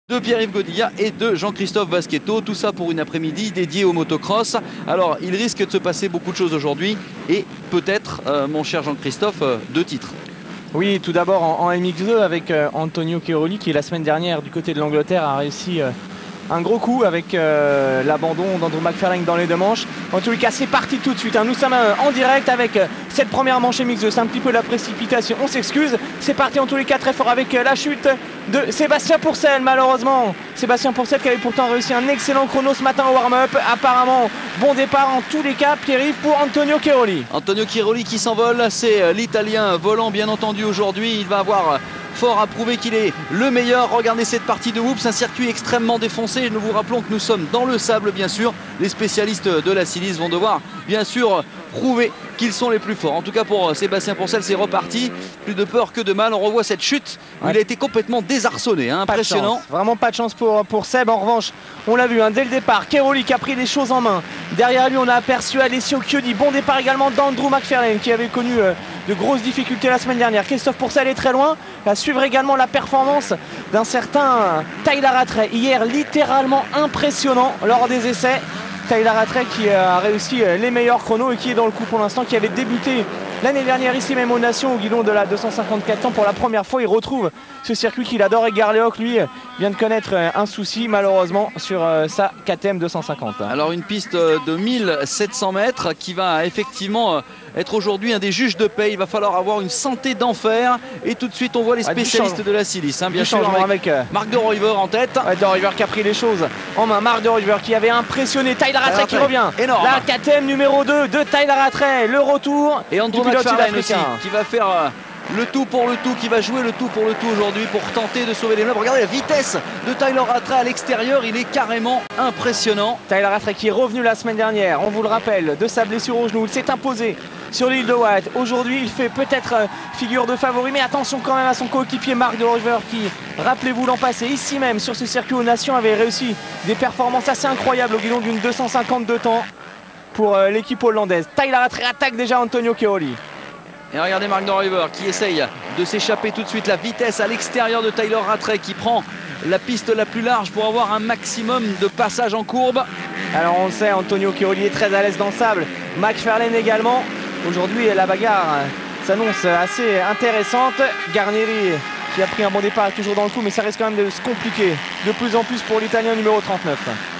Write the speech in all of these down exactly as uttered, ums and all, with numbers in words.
de Pierre-Yves Godilla et de Jean-Christophe Vasquetto, tout ça pour une après-midi dédiée au motocross. Alors il risque de se passer beaucoup de choses aujourd'hui et peut-être, euh, mon cher Jean-Christophe, euh, deux titres. Oui, tout d'abord en, en M X deux avec euh, Antonio Cairoli qui la semaine dernière du côté de l'Angleterre a réussi euh, un gros coup avec euh, l'abandon d'Andrew McFarlane dans les deux manches. En tous les cas, c'est parti tout de suite, hein. Nous sommes euh, en direct avec euh, cette première manche M X deux, c'est un petit peu la précipitation, on s'excuse. C'est parti en tous les cas très fort avec euh, la chute de Sébastien Pourcel, malheureusement. Sébastien Pourcel qui avait pourtant réussi un excellent chrono ce matin au warm-up. Apparemment, bon départ en tous les cas, Pierre-Yves, pour Antonio Cairoli. Antonio Cairoli qui s'envole, c'est l'Italien volant bien entendu aujourd'hui. Il va avoir fort à prouver qu'il est le meilleur. Regardez cette partie de Whoops, un circuit extrêmement défoncé. Nous vous rappelons que nous sommes dans le sable, bien sûr. Les spécialistes de la Silice vont devoir, bien sûr, prouver qu'ils sont les plus forts. En tout cas pour Sébastien Pourcel, c'est reparti. Plus de peur que de mal. On revoit cette chute où ouais. Il a été complètement désarçonné, hein. Impressionnant. Vraiment pas de chance pour, pour Seb. En revanche, on l'a vu hein, dès le départ. Cairoli qui a pris les choses en main. Derrière lui, on a aperçu Alessio Chiodi. Bon départ également d'Andrew McFarlane qui avait connu euh, de grosses difficultés la semaine dernière. Christophe Pourcel est très loin. À suivre également la performance d'un certain Tyler Rattray. Hier, littéralement impressionnant lors des essais. Tyler Rattray qui a réussi les meilleurs chronos et qui est dans le coup pour l'instant, qui avait débuté l'année dernière ici même aux Nations au guidon de la deux cent cinquante-quatre ans pour la première fois. Il retrouve ce circuit qu'il adore et Garléoc lui vient de connaître un souci malheureusement sur sa K T M deux cent cinquante. Alors une piste de mille sept cents mètres qui va effectivement être aujourd'hui un des juges de paix. Il va falloir avoir une santé d'enfer et tout de suite on voit les spécialistes de la Silice, hein, bien sûr avec, avec Marc de Ruyver en tête. Ouais, de Ruyver qui a pris les choses en main. Marc de Ruyver qui avait impressionné Tyler Rattray qui revient. Énorme. La K T M numéro deux de Tyler Rattray, le retour et Andrew McFarlane aussi qui va faire euh, le tout pour le tout, qui va jouer le tout pour le tout aujourd'hui pour tenter de sauver les meubles. Regardez la vitesse de Tyler Rattray à l'extérieur, il est carrément impressionnant. Tyler Rattray qui est revenu la semaine dernière, on vous le rappelle, de sa blessure au genou, il s'est imposé sur l'île de Wight. Aujourd'hui, il fait peut-être euh, figure de favori, mais attention quand même à son coéquipier Marc de Ruyver qui, rappelez-vous l'an passé, ici même sur ce circuit aux Nations, avait réussi des performances assez incroyables au guidon d'une deux cent cinquante de temps pour euh, l'équipe hollandaise. Tyler Rattray attaque déjà Antonio Cairoli. Et regardez Marc de Ruyver qui essaye de s'échapper tout de suite. La vitesse à l'extérieur de Tyler Rattray qui prend la piste la plus large pour avoir un maximum de passage en courbe. Alors on le sait, Antonio Cairoli est très à l'aise dans le sable. McFarlane également. Aujourd'hui la bagarre s'annonce assez intéressante. Garnieri qui a pris un bon départ toujours dans le coup, mais ça risque quand même de se compliquer de plus en plus pour l'Italien numéro trente-neuf.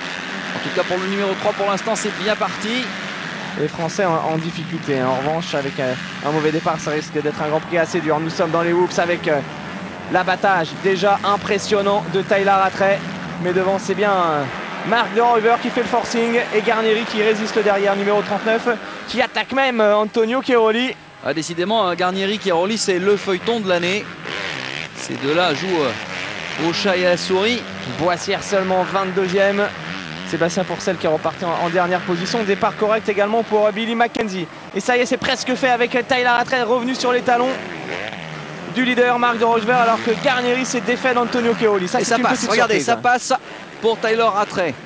En tout cas pour le numéro trois pour l'instant c'est bien parti. Les Français en, en difficulté. En revanche, avec euh, un mauvais départ, ça risque d'être un Grand Prix assez dur. Nous sommes dans les Whoops avec euh, l'abattage déjà impressionnant de Tyler Rattray. Mais devant, c'est bien euh, Marc de Ruyver qui fait le forcing et Garnieri qui résiste derrière, numéro trente-neuf, qui attaque même euh, Antonio Cairoli. Ah, décidément, hein, Garnieri Cairoli, c'est le feuilleton de l'année. Ces deux-là jouent euh, au chat et à la souris. Boissière seulement vingt-deuxième. Sébastien Pourcel qui est reparti en, en dernière position. Départ correct également pour Billy Mackenzie. Et ça y est, c'est presque fait avec Tyler Rattray revenu sur les talons du leader Marc de Ruyver, alors que Garnieri s'est défait d'Antonio Cairoli. Ça, et ça passe, regardez, surprise. Ça passe pour Tyler Rattray.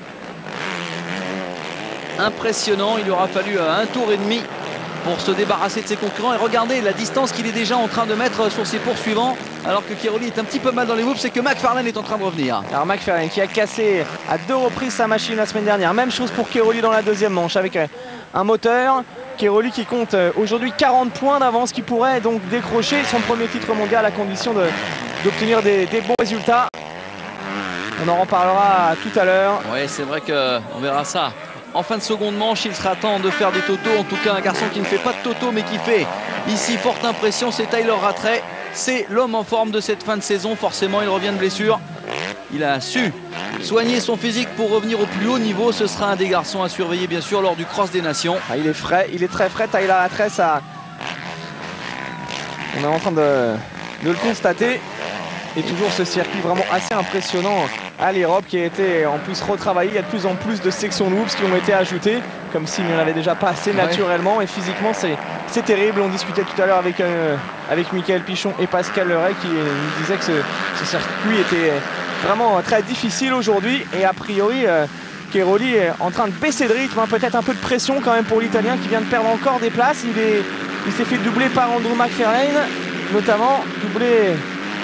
Impressionnant, il aura fallu un tour et demi pour se débarrasser de ses concurrents. Et regardez la distance qu'il est déjà en train de mettre sur ses poursuivants, alors que Cairoli est un petit peu mal dans les whoops, c'est que McFarlane est en train de revenir. Alors McFarlane qui a cassé à deux reprises sa machine la semaine dernière. Même chose pour Cairoli dans la deuxième manche avec un moteur. Cairoli qui compte aujourd'hui quarante points d'avance, qui pourrait donc décrocher son premier titre mondial à condition d'obtenir des, des bons résultats. On en reparlera tout à l'heure. Oui, c'est vrai qu'on verra ça. En fin de seconde manche, il sera temps de faire des totos. En tout cas, un garçon qui ne fait pas de toto, mais qui fait ici forte impression, c'est Tyler Rattray. C'est l'homme en forme de cette fin de saison. Forcément, il revient de blessure. Il a su soigner son physique pour revenir au plus haut niveau. Ce sera un des garçons à surveiller, bien sûr, lors du Cross des Nations. Ah, il est frais, il est très frais, Tyler Rattray. Ça... On est en train de, de le constater. Et toujours ce circuit vraiment assez impressionnant à l'Europe qui a été en plus retravaillé. Il y a de plus en plus de sections de whoops qui ont été ajoutées, comme s'il n'y en avait déjà pas assez naturellement. Ouais. Et physiquement, c'est terrible. On discutait tout à l'heure avec, euh, avec Michael Pichon et Pascal Leray qui nous disaient que ce, ce circuit était vraiment très difficile aujourd'hui. Et a priori, euh, Cairoli est en train de baisser de rythme, hein, peut-être un peu de pression quand même pour l'Italien qui vient de perdre encore des places. Il, est, il s'est fait doubler par Andrew McFarlane, notamment doublé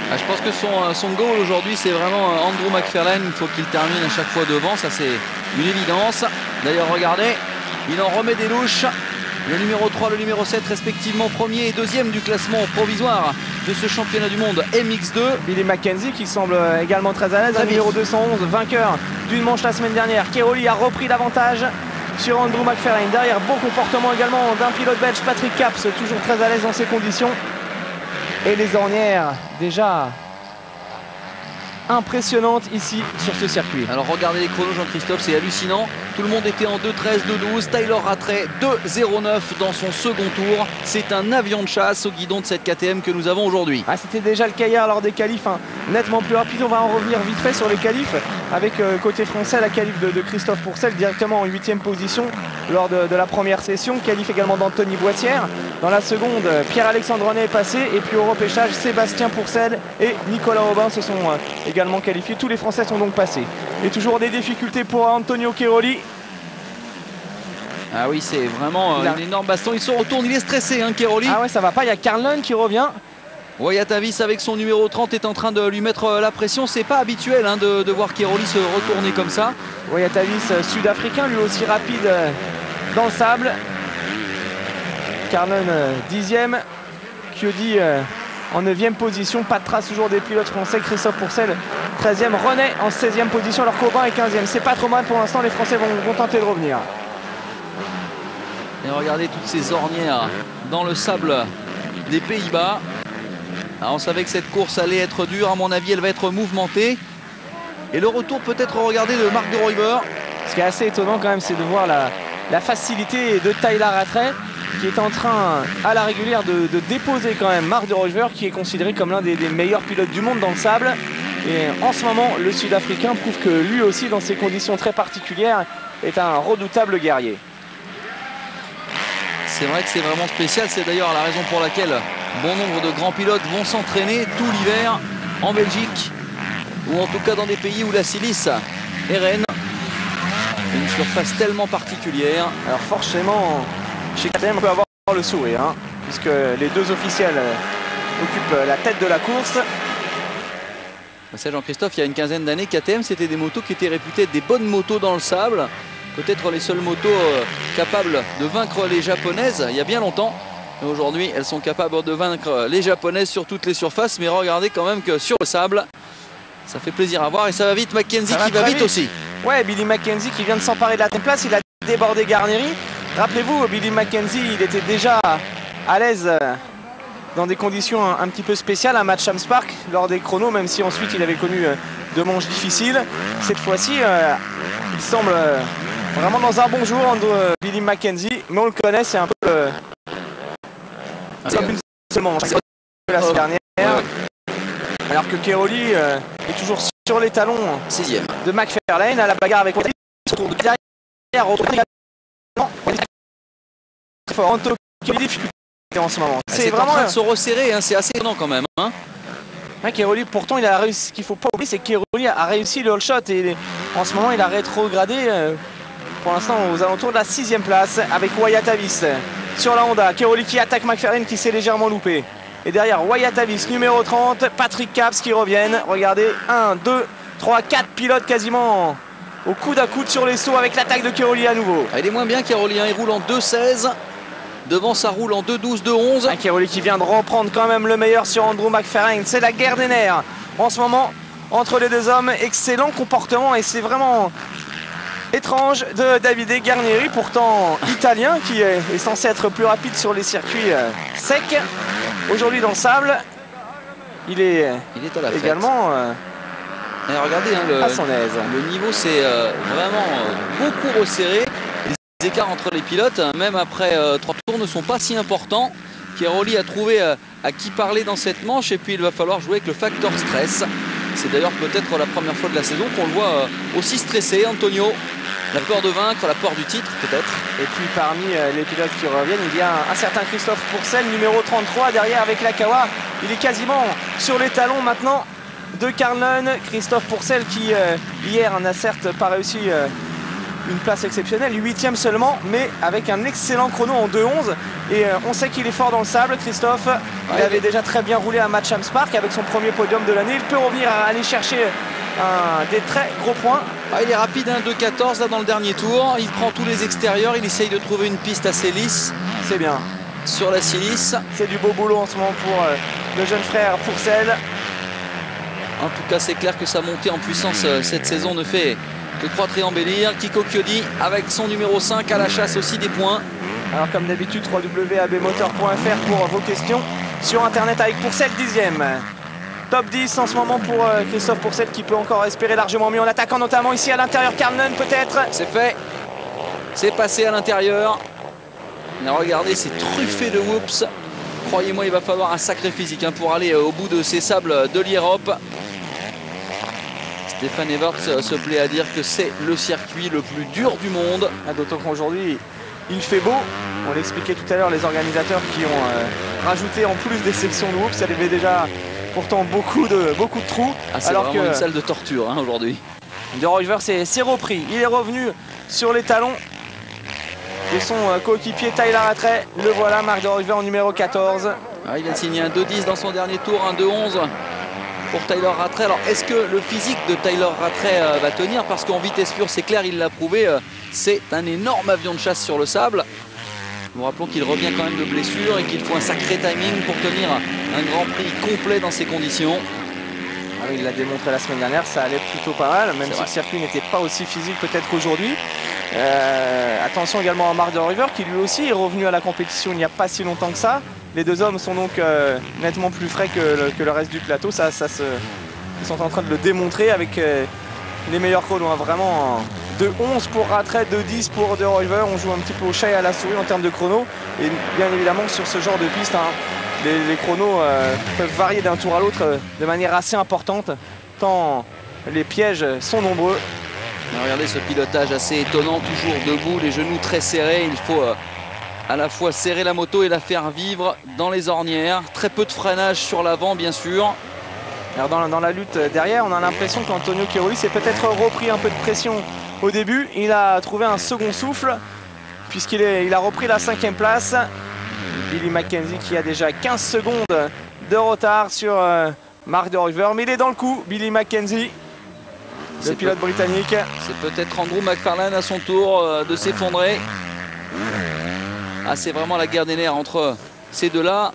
Ah, je pense que son, son goal aujourd'hui, c'est vraiment Andrew McFarlane. Il faut qu'il termine à chaque fois devant, ça c'est une évidence. D'ailleurs, regardez, il en remet des louches. Le numéro trois, le numéro sept, respectivement premier et deuxième du classement provisoire de ce championnat du monde M X deux. Billy Mackenzie qui semble également très à l'aise, le numéro deux cent onze, vainqueur d'une manche la semaine dernière. Cairoli a repris l'avantage sur Andrew McFarlane. Derrière, bon comportement également d'un pilote belge, Patrick Caps, toujours très à l'aise dans ces conditions. Et les ornières déjà impressionnantes ici sur ce circuit. Alors regardez les chronos, Jean-Christophe, c'est hallucinant. Tout le monde était en deux treize, deux douze. Tyler Rattray deux zéro neuf dans son second tour. C'est un avion de chasse au guidon de cette K T M que nous avons aujourd'hui. Ah, c'était déjà le cas hier lors des qualifs, hein, nettement plus rapide. On va en revenir vite fait sur les qualifs avec euh, côté français la qualif de, de Christophe Pourcel directement en huitième position lors de, de la première session. Qualif également d'Anthony Boissière. Dans la seconde, Pierre-Alexandre René est passé. Et puis au repêchage, Sébastien Pourcel et Nicolas Aubin se sont euh, également qualifiés. Tous les Français sont donc passés. Et toujours des difficultés pour Antonio Cairoli. Ah oui, c'est vraiment euh, a... une énorme baston. Il se retourne, il est stressé, hein, Cairoli. Ah ouais, ça va pas. Il y a Karl Lund qui revient. Wyatt Avis avec son numéro trente est en train de lui mettre la pression. C'est pas habituel hein, de, de voir Cairoli se retourner comme ça. Wyatt Avis, sud-africain, lui aussi rapide dans le sable. Karl Lund, dixième. Chiodi en neuvième position. Pas de trace toujours des pilotes français. Christophe Pourcel, treizième. René en seizième position. Alors qu'Aubin est quinzième. C'est pas trop mal pour l'instant. Les Français vont, vont tenter de revenir. Et regardez toutes ces ornières dans le sable des Pays-Bas. On savait que cette course allait être dure. À mon avis, elle va être mouvementée. Et le retour peut-être, regardez, de Marc de Royber. Ce qui est assez étonnant quand même, c'est de voir la, la facilité de Tyler Rattray qui est en train à la régulière de, de déposer quand même Marc de Royber, qui est considéré comme l'un des, des meilleurs pilotes du monde dans le sable. Et en ce moment, le Sud-Africain prouve que lui aussi, dans ces conditions très particulières, est un redoutable guerrier. C'est vrai que c'est vraiment spécial. C'est d'ailleurs la raison pour laquelle bon nombre de grands pilotes vont s'entraîner tout l'hiver en Belgique, ou en tout cas dans des pays où la silice est reine. Une surface tellement particulière. Alors forcément, chez K T M, on peut avoir le sourire, hein, puisque les deux officiels occupent la tête de la course. C'est Jean-Christophe, il y a une quinzaine d'années, K T M, c'était des motos qui étaient réputées être des bonnes motos dans le sable. Peut-être les seules motos euh, capables de vaincre les japonaises il y a bien longtemps. Et aujourd'hui, elles sont capables de vaincre les japonaises sur toutes les surfaces. Mais regardez quand même que sur le sable, ça fait plaisir à voir. Et ça va vite. Mackenzie qui va vite, vite aussi. Ouais, Billy Mackenzie qui vient de s'emparer de la place. Il a débordé Garneri. Rappelez-vous, Billy Mackenzie, il était déjà à l'aise dans des conditions un, un petit peu spéciales à Matcham Park lors des chronos, même si ensuite il avait connu euh, deux manches difficiles. Cette fois-ci, euh, il semble... Euh, vraiment dans un bon jour, euh, Billy Mackenzie, mais on le connaît, c'est un peu euh, c'est une seule manche la semaine dernière. Alors que Cairoli euh, est toujours sur les talons sixième de McFarlane à la bagarre avec Watt. Derrière, Anto qui a des difficultés en ce moment. C'est vraiment en train de se resserrer, hein, c'est assez étonnant quand même. Hein. Ouais, Cairoli, pourtant, il a réussi. Ce qu'il faut pas oublier, c'est que Cairoli a réussi le all shot et en ce moment, il a rétrogradé. Euh, Pour l'instant aux alentours de la sixième place avec Wyatt Avis sur la Honda. Cairoli qui attaque McFarlane qui s'est légèrement loupé. Et derrière Wyatt Avis numéro trente, Patrick Caps qui reviennent. Regardez, un, deux, trois, quatre pilotes quasiment au coude à coude sur les sauts avec l'attaque de Cairoli à nouveau. Ah, il est moins bien Cairoli, hein, il roule en deux seize. Devant ça roule en deux douze, deux onze. Ah, Cairoli qui vient de reprendre quand même le meilleur sur Andrew McFarlane. C'est la guerre des nerfs en ce moment entre les deux hommes. Excellent comportement et c'est vraiment... étrange de Davide Garnieri, pourtant italien, qui est, est censé être plus rapide sur les circuits euh, secs. Aujourd'hui dans le sable, il est, il est à la également euh, Et regardez, hein, le, à son aise. Le niveau s'est euh, vraiment euh, beaucoup resserré. Les écarts entre les pilotes, hein, même après euh, trois tours, ne sont pas si importants. Cairoli a trouvé euh, à qui parler dans cette manche et puis il va falloir jouer avec le facteur stress. C'est d'ailleurs peut-être la première fois de la saison qu'on le voit euh, aussi stressé. Antonio, la peur de vaincre, la peur du titre peut-être. Et puis parmi euh, les pilotes qui reviennent, il y a un, un certain Christophe Pourcel, numéro trente-trois, derrière avec la Kawa. Il est quasiment sur les talons maintenant de Karl Lund. Christophe Pourcel qui euh, hier n'a certes pas réussi euh, une place exceptionnelle, huitième seulement, mais avec un excellent chrono en deux onze. Et euh, on sait qu'il est fort dans le sable, Christophe. Ouais, il avait déjà très bien roulé à Matchams Park avec son premier podium de l'année. Il peut revenir à aller chercher un, des très gros points. Ah, il est rapide, hein, deux quatorze là dans le dernier tour. Il prend tous les extérieurs, il essaye de trouver une piste assez lisse. C'est bien. Sur la silice. C'est du beau boulot en ce moment pour euh, le jeune frère Pourcel. En tout cas, c'est clair que sa montée en puissance euh, cette saison ne fait que croître et embellir. Kiko Chiodi avec son numéro cinq à la chasse aussi des points. Alors comme d'habitude, w w w point a b motor point f r pour vos questions sur internet avec Pourcel dixième. Top dix en ce moment pour euh, Christophe Pourcel qui peut encore espérer largement mieux en attaquant notamment ici à l'intérieur. Carl Nunn peut-être. C'est fait. C'est passé à l'intérieur. Regardez, c'est truffé de whoops. Croyez-moi, il va falloir un sacré physique hein, pour aller au bout de ces sables de l'Europe. Stéphane Everts se plaît à dire que c'est le circuit le plus dur du monde. Ah, d'autant qu'aujourd'hui, il fait beau. On l'expliquait tout à l'heure, les organisateurs qui ont euh, rajouté en plus des sections de whoops. Ça avait déjà pourtant beaucoup de, beaucoup de trous. Ah, c'est vraiment que une salle de torture hein, aujourd'hui. De Royver s'est repris. Il est revenu sur les talons de son coéquipier Tyler Rattray. Le voilà, Marc de Royver en numéro quatorze. Ah, il a signé un deux dix dans son dernier tour, un deux onze pour Tyler Rattray. Alors est-ce que le physique de Tyler Rattray euh, va tenir? Parce qu'en vitesse pure, c'est clair, il l'a prouvé, euh, c'est un énorme avion de chasse sur le sable. Nous rappelons qu'il revient quand même de blessure et qu'il faut un sacré timing pour tenir un Grand Prix complet dans ces conditions. Ah oui, il l'a démontré la semaine dernière, ça allait plutôt pas mal, même si le circuit n'était pas aussi physique peut-être qu'aujourd'hui. Euh, attention également à Marc de Royver qui lui aussi est revenu à la compétition il n'y a pas si longtemps que ça. Les deux hommes sont donc euh, nettement plus frais que le, que le reste du plateau. Ça, ça se, ils sont en train de le démontrer avec euh, les meilleurs chronos. Hein. Vraiment de onze pour Rattray, de dix pour de Royver. On joue un petit peu au chat et à la souris en termes de chronos. Et bien évidemment sur ce genre de piste, hein, les, les chronos euh, peuvent varier d'un tour à l'autre euh, de manière assez importante, tant les pièges sont nombreux. Regardez ce pilotage assez étonnant, toujours debout, les genoux très serrés. Il faut euh, à la fois serrer la moto et la faire vivre dans les ornières. Très peu de freinage sur l'avant, bien sûr. Alors dans, dans la lutte derrière, on a l'impression qu'Antonio Chiaroli s'est peut-être repris un peu de pression au début. Il a trouvé un second souffle puisqu'il il a repris la cinquième place. Billy Mackenzie qui a déjà quinze secondes de retard sur euh, Marc de Royver. Mais il est dans le coup, Billy Mackenzie. Le pilote peut... britannique. C'est peut-être Andrew McFarlane à son tour euh, de s'effondrer. Ah, c'est vraiment la guerre des nerfs entre ces deux-là.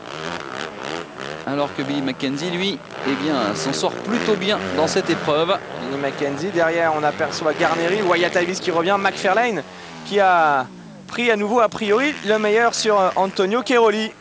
Alors que Billy Mackenzie, lui, eh bien, s'en sort plutôt bien dans cette épreuve. Billy Mackenzie, derrière, on aperçoit Garneri, Wyatt Davis qui revient, McFarlane qui a pris à nouveau, a priori, le meilleur sur Antonio Chiaroli.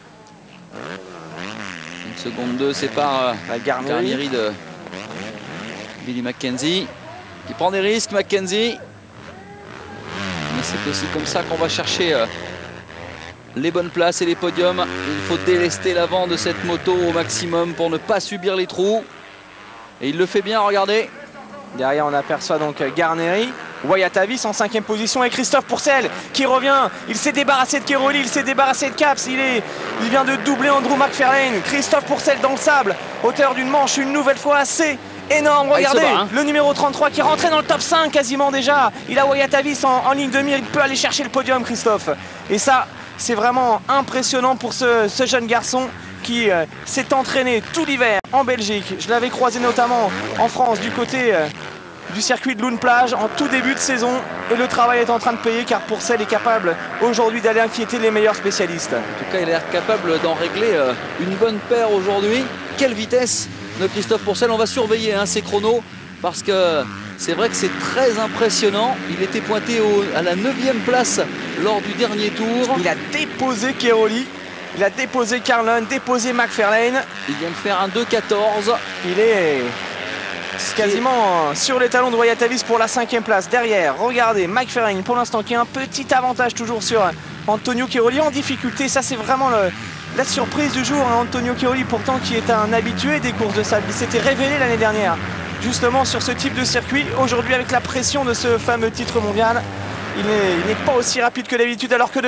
Une seconde deux sépare euh, Garneri de Billy Mackenzie qui prend des risques. Mackenzie, mais c'est aussi comme ça qu'on va chercher euh, les bonnes places et les podiums. Il faut délester l'avant de cette moto au maximum pour ne pas subir les trous, et il le fait bien, regardez. Derrière on aperçoit donc Garneri, Wyatt Davis en cinquième position et Christophe Pourcel qui revient. Il s'est débarrassé de Chiaroli, il s'est débarrassé de Caps, il, est, il vient de doubler Andrew McFarlane. Christophe Pourcel dans le sable, hauteur d'une manche une nouvelle fois, c'est énorme. Regardez, ah, bat, hein. Le numéro trente-trois qui est rentré dans le top cinq quasiment déjà. Il a Wyatt Davis en, en ligne de mire, il peut aller chercher le podium, Christophe. Et ça, c'est vraiment impressionnant pour ce, ce jeune garçon qui euh, s'est entraîné tout l'hiver en Belgique. Je l'avais croisé notamment en France du côté euh, du circuit de Loon Plage en tout début de saison. Et le travail est en train de payer car Pourcel est capable aujourd'hui d'aller inquiéter les meilleurs spécialistes. En tout cas, il a l'air capable d'en régler euh, une bonne paire aujourd'hui. Quelle vitesse de Christophe Pourcel. On va surveiller hein, ses chronos parce que c'est vrai que c'est très impressionnant. Il était pointé au, à la neuvième place lors du dernier tour. Il a déposé Chiaroli, il a déposé Carl Nunn, déposé McFarlane. Il vient de faire un deux quatorze. Il est quasiment sur les talons de Wyatt Davis pour la cinquième place. Derrière, regardez, McFarlane pour l'instant qui a un petit avantage toujours sur Antonio Chiaroli en difficulté. Ça c'est vraiment le, la surprise du jour. Hein. Antonio Chiaroli pourtant qui est un habitué des courses de sable. Il s'était révélé l'année dernière justement sur ce type de circuit. Aujourd'hui avec la pression de ce fameux titre mondial, il n'est pas aussi rapide que d'habitude alors que devant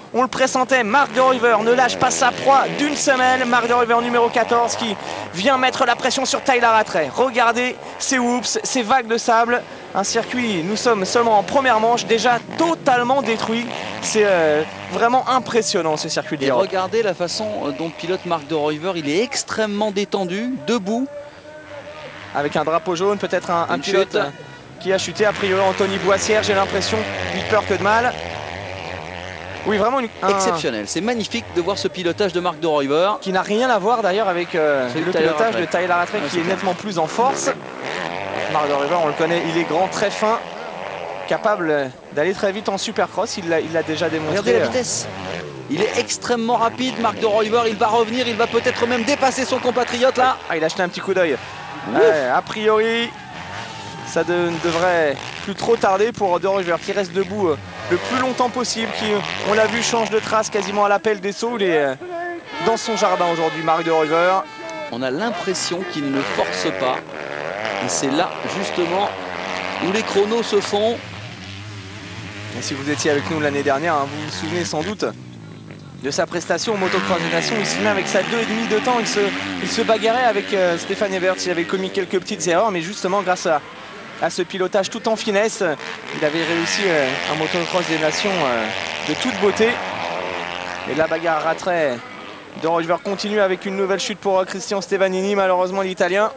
On le pressentait, Marc de Ruyver ne lâche pas sa proie d'une semelle. Marc de Ruyver numéro quatorze qui vient mettre la pression sur Tyler Rattray. Regardez ces whoops, ces vagues de sable. Un circuit, nous sommes seulement en première manche, déjà totalement détruit. C'est euh, vraiment impressionnant ce circuit de Et l'Europe. regardez la façon dont pilote Marc de Ruyver, il est extrêmement détendu, debout. Avec un drapeau jaune, peut-être un, un pilote chute. qui a chuté. A priori, Anthony Boissière, j'ai l'impression, plus peur que de mal. Oui, vraiment une, un... exceptionnel. C'est magnifique de voir ce pilotage de Marc de Ruyver. Qui n'a rien à voir d'ailleurs avec euh, le Tyler pilotage Rattray. de Tyler Rattray, Ouais, qui est, est nettement plus en force. Marc de Ruyver, on le connaît, il est grand, très fin, capable d'aller très vite en supercross. Il l'a il l'a déjà démontré. Regardez la vitesse. Il est extrêmement rapide, Marc de Ruyver. Il va revenir, il va peut-être même dépasser son compatriote là. Ah, il a jeté un petit coup d'œil. Ouais, a priori, ça de- ne devrait plus trop tarder pour de Ruyver qui reste debout euh, le plus longtemps possible, qui, on l'a vu, change de trace quasiment à l'appel des sauts. Il est euh, dans son jardin aujourd'hui, Marc de Ruyver. On a l'impression qu'il ne force pas. Et c'est là justement où les chronos se font. Et si vous étiez avec nous l'année dernière, hein, vous vous souvenez sans doute de sa prestation au Motocross des Nations. Il se met avec sa deux virgule cinq de temps. Il se, il se bagarrait avec euh, Stéphane Ebert. Il avait commis quelques petites erreurs, mais justement grâce à, à ce pilotage tout en finesse, il avait réussi euh, un Motocross des Nations euh, de toute beauté. Et la bagarre Rattray de Ruyver continue avec une nouvelle chute pour euh, Christian Stefanini, malheureusement l'Italien.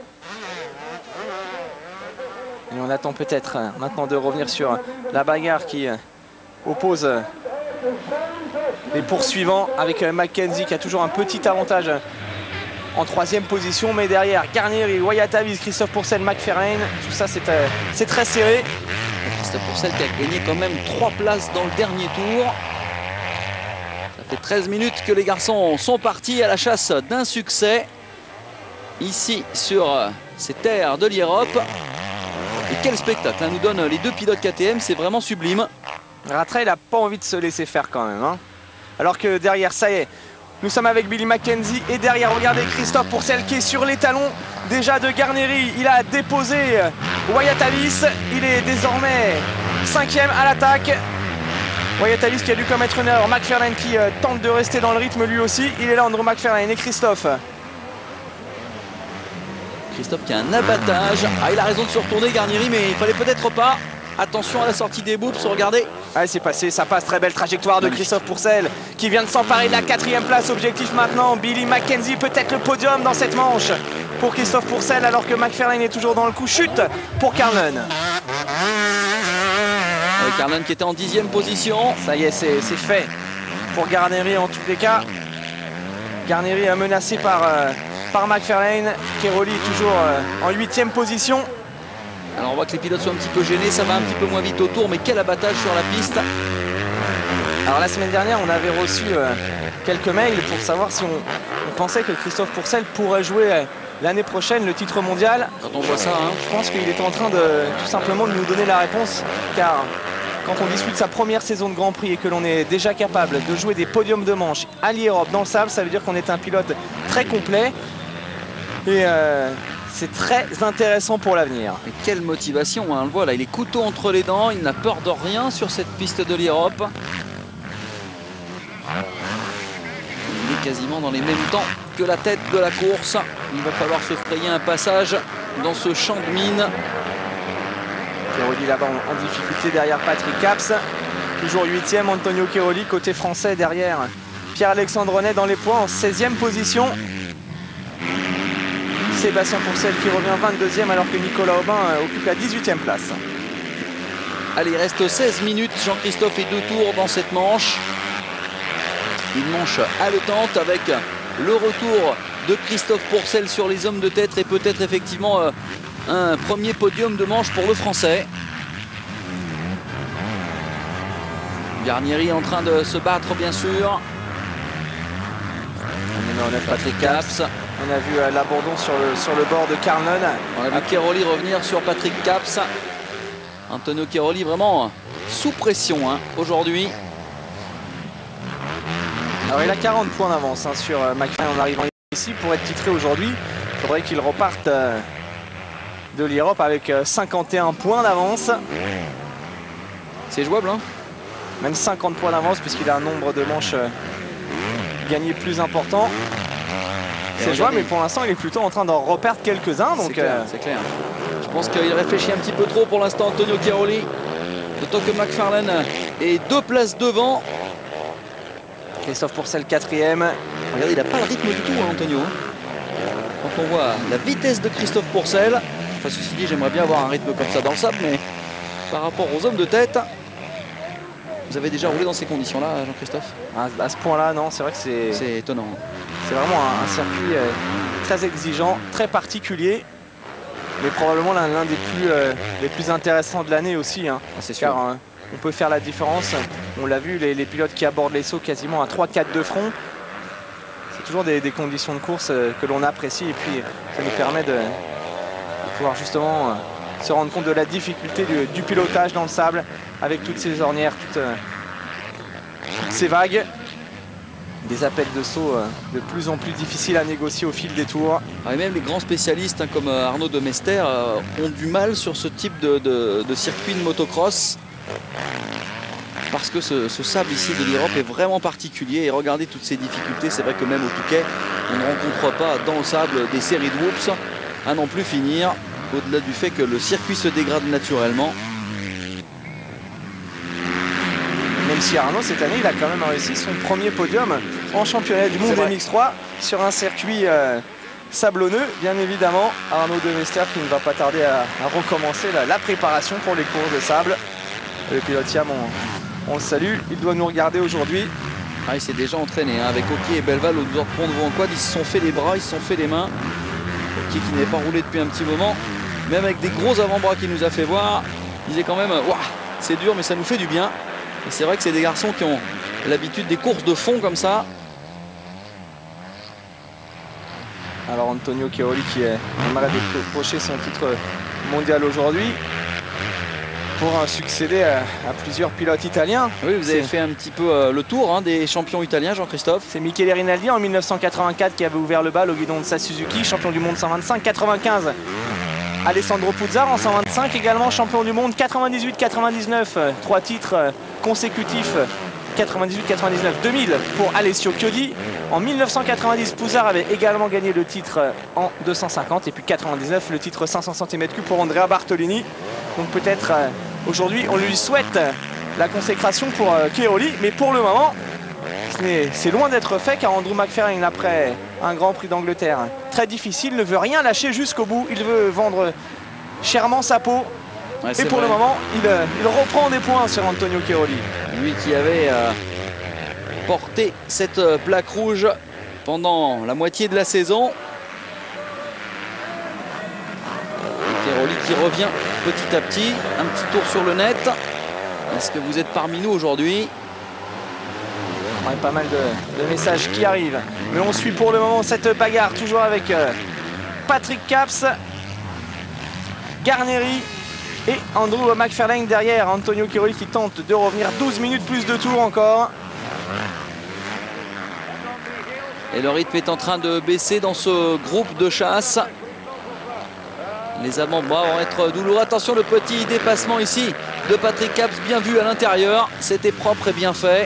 Et on attend peut-être euh, maintenant de revenir sur la bagarre qui euh, oppose euh, les poursuivants avec euh, Mackenzie qui a toujours un petit avantage euh, en troisième position, mais derrière Garnieri, Wyatt Avis, Christophe Pourcel, McFerrin, tout ça c'est euh, c'est très serré. Christophe Pourcel qui a gagné quand même trois places dans le dernier tour. Ça fait treize minutes que les garçons sont partis à la chasse d'un succès ici sur euh, ces terres de l'Europe. Et quel spectacle hein, nous donnent les deux pilotes K T M, c'est vraiment sublime. Rattray, il n'a pas envie de se laisser faire quand même. Hein. Alors que derrière, ça y est, nous sommes avec Billy Mackenzie. Et derrière, regardez Christophe Pourcel qui est sur les talons déjà de Garnieri. Il a déposé Wyatt Avis. Il est désormais cinquième à l'attaque. Wyatt Avis qui a dû commettre une erreur. McFerrin qui euh, tente de rester dans le rythme lui aussi. Il est là, Andrew McFerrin et Christophe. Christophe qui a un abattage. Ah, il a raison de se retourner Garnieri, mais il fallait peut-être pas. Attention à la sortie des boops, regardez. Ah, c'est passé, ça passe, très belle trajectoire de Christophe Pourcel qui vient de s'emparer de la quatrième place. Objectif maintenant, Billy Mackenzie, peut-être le podium dans cette manche pour Christophe Pourcel, alors que McFerrin est toujours dans le coup. Chute pour Carlin. Avec Carlin qui était en dixième position. Ça y est, c'est c'est fait pour Garnieri en tous les cas. Garnieri est menacé par, euh, par McFerrin. Keroli toujours euh, en huitième position. Alors on voit que les pilotes sont un petit peu gênés, ça va un petit peu moins vite autour, mais quel abattage sur la piste. Alors la semaine dernière, on avait reçu euh, quelques mails pour savoir si on, on pensait que Christophe Pourcel pourrait jouer euh, l'année prochaine le titre mondial. Quand on voit ça, hein. Je pense qu'il était en train de tout simplement de nous donner la réponse, car quand on dispute sa première saison de Grand Prix et que l'on est déjà capable de jouer des podiums de manche à l'Europe dans le sable, ça veut dire qu'on est un pilote très complet. Et euh, c'est très intéressant pour l'avenir. Et quelle motivation, hein. On le voit là, il est couteau entre les dents, il n'a peur de rien sur cette piste de l'Europe. Il est quasiment dans les mêmes temps que la tête de la course. Il va falloir se frayer un passage dans ce champ de mine. Keroli là-bas en, en difficulté derrière Patrick Caps. Toujours huitième, Antonio Keroli côté français derrière. Pierre-Alexandre Renet dans les points en seizième position. Sébastien Pourcel qui revient vingt-deuxième alors que Nicolas Aubin euh, occupe la dix-huitième place. Allez, il reste seize minutes. Jean-Christophe est deux tours dans cette manche. Une manche haletante avec le retour de Christophe Pourcel sur les hommes de tête et peut-être effectivement euh, un premier podium de manche pour le Français. Garnieri en train de se battre bien sûr. On est Patrick Caps. On a vu euh, l'abandon sur le, sur le bord de Carlin. On a vu Keroli revenir sur Patrick Caps. Antonio Keroli vraiment sous pression hein, aujourd'hui. Alors il a quarante points d'avance hein, sur euh, McFerrin en arrivant ici. Pour être titré aujourd'hui, il faudrait qu'il reparte euh, de l'Europe avec euh, cinquante et un points d'avance. C'est jouable hein. même cinquante points d'avance puisqu'il a un nombre de manches euh, gagnées plus important. C'est jouable, mais pour l'instant il est plutôt en train d'en reperdre quelques-uns. C'est clair, euh... clair. Je pense qu'il réfléchit un petit peu trop pour l'instant, Antonio Cairoli. D'autant que McFarlane est deux places devant. Christophe Pourcel quatrième. Regardez, il n'a pas le rythme du tout, hein, Antonio. Quand on voit la vitesse de Christophe Pourcel, enfin ceci dit, j'aimerais bien avoir un rythme comme ça dans le sable, mais par rapport aux hommes de tête, vous avez déjà roulé dans ces conditions-là, Jean-Christophe? À, à ce point-là, non, c'est vrai que c'est... C'est étonnant. C'est vraiment un, un circuit euh, très exigeant, très particulier, mais probablement l'un des plus, euh, les plus intéressants de l'année aussi. Hein, ah, c'est sûr. Car euh, on peut faire la différence. On l'a vu, les, les pilotes qui abordent les sauts quasiment à trois quatre de front. C'est toujours des, des conditions de course euh, que l'on apprécie et puis ça nous permet de, de pouvoir justement euh, se rendre compte de la difficulté du, du pilotage dans le sable avec toutes ces ornières, toutes, euh, toutes ces vagues. Des appels de saut euh, de plus en plus difficiles à négocier au fil des tours. Ah, et même les grands spécialistes hein, comme euh, Arnaud de Mester euh, ont du mal sur ce type de, de, de circuit de motocross. Parce que ce, ce sable ici de l'Europe est vraiment particulier. Et regardez toutes ces difficultés. C'est vrai que même au Touquet, on ne rencontre pas dans le sable des séries de whoops à non plus finir. Au-delà du fait que le circuit se dégrade naturellement. Même si Arnaud, cette année, il a quand même réussi son premier podium en championnat du monde M X trois sur un circuit euh, sablonneux, bien évidemment. Arnaud de Mester qui ne va pas tarder à, à recommencer la, la préparation pour les courses de sable. Le pilote Yam, on, on le salue, il doit nous regarder aujourd'hui. Ah, il s'est déjà entraîné hein, avec Oki et Belval au deux pont de Vancouver. Ils se sont fait les bras, ils se sont fait les mains. Oki qui n'est pas roulé depuis un petit moment, même avec des gros avant-bras qu'il nous a fait voir. Il est quand même, waouh, c'est dur, mais ça nous fait du bien. Et c'est vrai que c'est des garçons qui ont l'habitude des courses de fond comme ça. Alors Antonio Cairoli qui aimerait décrocher son titre mondial aujourd'hui pour succéder à, à plusieurs pilotes italiens. Oui, vous avez fait un petit peu euh, le tour hein, des champions italiens, Jean-Christophe. C'est Michele Rinaldi en mille neuf cent quatre-vingt-quatre qui avait ouvert le bal au guidon de sa Suzuki, champion du monde cent vingt-cinq. quatre-vingt-quinze, Alessandro Puzzar en cent vingt-cinq, également champion du monde. Quatre-vingt-dix-huit quatre-vingt-dix-neuf, trois titres consécutifs. quatre-vingt-dix-huit quatre-vingt-dix-neuf, deux mille pour Alessio Chiodi. En mille neuf cent quatre-vingt-dix, Puzzar avait également gagné le titre en deux cent cinquante. Et puis quatre-vingt-dix-neuf, le titre cinq cents centimètres cubes pour Andrea Bartolini. Donc peut-être euh, aujourd'hui, on lui souhaite la consécration pour euh, Cairoli. Mais pour le moment, c'est loin d'être fait car Andrew McFarlane, après un Grand Prix d'Angleterre très difficile, ne veut rien lâcher jusqu'au bout. Il veut vendre chèrement sa peau. Ouais, et pour vrai. le moment, il, il reprend des points sur Antonio Cairoli. Lui qui avait euh, porté cette euh, plaque rouge pendant la moitié de la saison. Cairoli qui revient petit à petit. Un petit tour sur le net. Est-ce que vous êtes parmi nous aujourd'hui? Ouais, pas mal de, de messages qui arrivent. Mais on suit pour le moment cette bagarre, toujours avec euh, Patrick Capps, Garneri et Andrew McFarlane derrière. Antonio Cairoli qui tente de revenir. Douze minutes plus de tours encore. Et le rythme est en train de baisser dans ce groupe de chasse. Les avant-bras vont être douloureux. Attention, le petit dépassement ici de Patrick Capps, bien vu à l'intérieur. C'était propre et bien fait.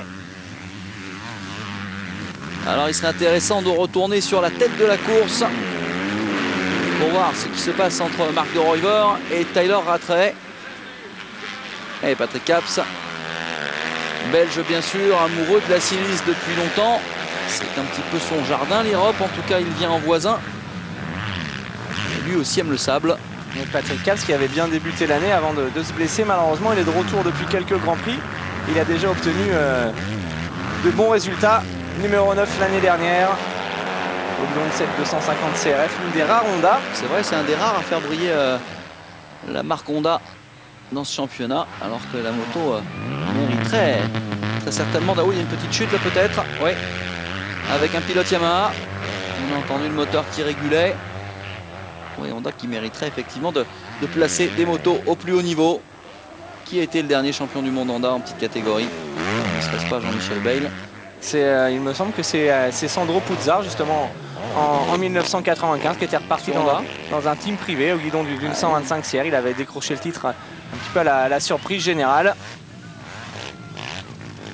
Alors il serait intéressant de retourner sur la tête de la course pour voir ce qui se passe entre Marc de Ruyver et Tyler Rattray. Et Patrick Capps, belge bien sûr, amoureux de la Silise depuis longtemps. C'est un petit peu son jardin l'Europe, en tout cas il vient en voisin. Et lui aussi aime le sable. Et Patrick Capps qui avait bien débuté l'année avant de, de se blesser, malheureusement il est de retour depuis quelques Grands Prix. Il a déjà obtenu euh, de bons résultats. Numéro neuf l'année dernière, au guidon de cette deux cent cinquante C R F, une des rares Honda. C'est vrai, c'est un des rares à faire briller euh, la marque Honda dans ce championnat, alors que la moto euh, mériterait très certainement. Ah oui, il y a une petite chute là peut-être, oui, avec un pilote Yamaha. On a entendu le moteur qui régulait. Oui, Honda qui mériterait effectivement de, de placer des motos au plus haut niveau. Qui a été le dernier champion du monde Honda en petite catégorie? Ne serait-ce pas Jean-Michel Bayle? Euh, il me semble que c'est euh, Sandro Puzzar justement en, en mille neuf cent quatre-vingt-quinze qui était reparti dans, dans un team privé au guidon d'une cent vingt-cinq C R. Il avait décroché le titre un petit peu à la, à la surprise générale.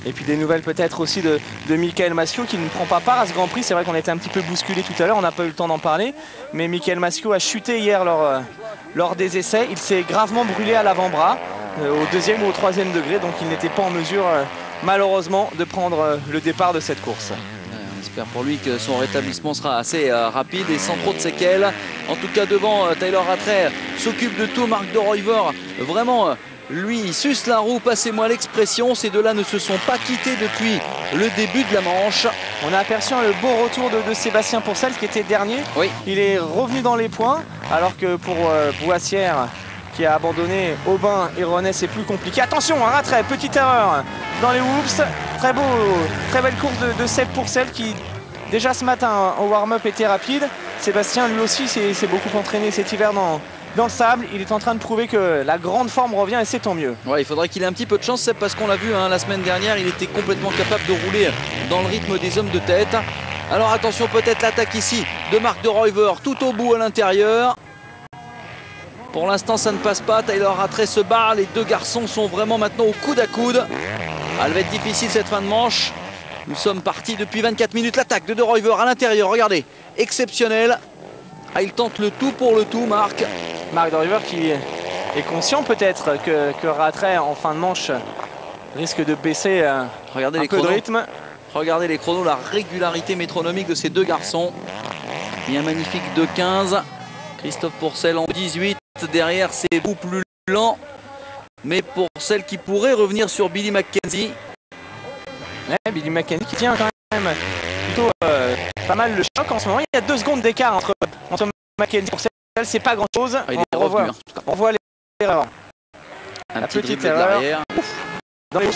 Et puis des nouvelles peut-être aussi de, de Michael Massiot qui ne prend pas part à ce Grand Prix. C'est vrai qu'on était un petit peu bousculé tout à l'heure, on n'a pas eu le temps d'en parler. Mais Michael Massiot a chuté hier lors, euh, lors des essais. Il s'est gravement brûlé à l'avant-bras, euh, au deuxième ou au troisième degré. Donc il n'était pas en mesure euh, malheureusement de prendre euh, le départ de cette course. On espère pour lui que son rétablissement sera assez euh, rapide et sans trop de séquelles. En tout cas devant, euh, Tyler Rattray s'occupe de tout. Marc de Ruyver vraiment... Euh, lui, il suce la roue, passez-moi l'expression. Ces deux-là ne se sont pas quittés depuis le début de la manche. On a aperçu le beau retour de, de Sébastien Pourcel qui était dernier. Oui. Il est revenu dans les points, alors que pour euh, Boissière, qui a abandonné Aubin et René, c'est plus compliqué. Attention, un Rattray, petite erreur dans les whoops. Très beau, très belle course de, de Seb Pourcel qui, déjà ce matin au warm-up, était rapide. Sébastien, lui aussi, s'est beaucoup entraîné cet hiver dans... dans le sable. Il est en train de prouver que la grande forme revient et c'est tant mieux. Ouais, il faudrait qu'il ait un petit peu de chance, c'est parce qu'on l'a vu hein, la semaine dernière, il était complètement capable de rouler dans le rythme des hommes de tête. Alors attention, peut-être l'attaque ici de Marc de Ruyver tout au bout à l'intérieur. Pour l'instant ça ne passe pas, Tyler Rattray se barre, les deux garçons sont vraiment maintenant au coude à coude. Ah, elle va être difficile cette fin de manche. Nous sommes partis depuis vingt-quatre minutes, l'attaque de de Ruyver à l'intérieur, regardez, exceptionnel. Ah, il tente le tout pour le tout, Marc. Marc de Ruyver qui est conscient peut-être que, que Rattray en fin de manche risque de baisser euh, Regardez un les peu chronos. de rythme. Regardez les chronos, la régularité métronomique de ces deux garçons. Il y a un magnifique deux quinze. Christophe Pourcel en dix-huit. Derrière, c'est beaucoup plus lent. Mais pour celle qui pourrait revenir sur Billy Mackenzie. Ouais, Billy Mackenzie qui tient quand même plutôt euh, pas mal le choc en ce moment. Il y a deux secondes d'écart entre, entre Mackenzie et Pourcel. C'est pas grand chose. Ah, il on, est revoit, revenu, hein. on voit l'erreur. Un La petit petite dribble erreur. derrière. Dans les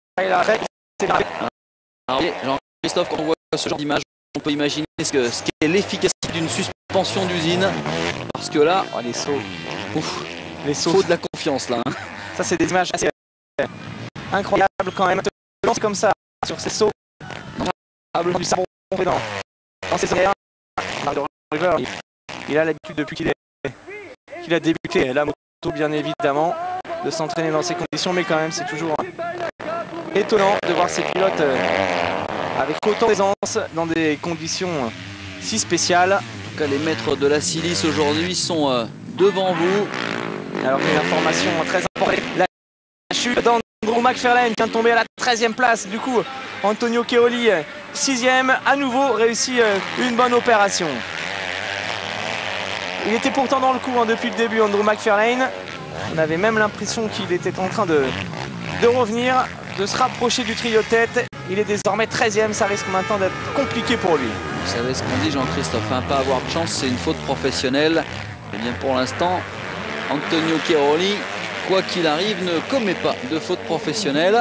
Jean-Christophe, quand on voit ce genre d'image, on peut imaginer ce qu'est ce qu'est l'efficacité d'une suspension d'usine. Parce que là, oh, les sauts. ouf, Les sauts. faut de la confiance là. Hein. Ça, c'est des images assez incroyables quand même. Te lance comme ça sur ces sauts. Du savon dans, dans ses arrières. Il, il a l'habitude depuis qu'il qu'il a débuté la moto, bien évidemment, de s'entraîner dans ces conditions, mais quand même, c'est toujours étonnant de voir ces pilotes avec autant d'aisance dans des conditions si spéciales. En tout cas, les maîtres de la silice aujourd'hui sont euh, devant vous. Alors une information très importante, la chute d'Andrew McFarlane qui vient de tomber à la treizième place. Du coup, Antonio Chiaroli, sixième, à nouveau réussit une bonne opération. Il était pourtant dans le coup hein, depuis le début, Andrew McFarlane. On avait même l'impression qu'il était en train de, de revenir, de se rapprocher du trio de tête. Il est désormais treizième, ça risque maintenant d'être compliqué pour lui. Vous savez ce qu'on dit, Jean-Christophe, hein, pas avoir de chance, c'est une faute professionnelle. Et bien pour l'instant, Antonio Chiaroli, quoi qu'il arrive, ne commet pas de faute professionnelle.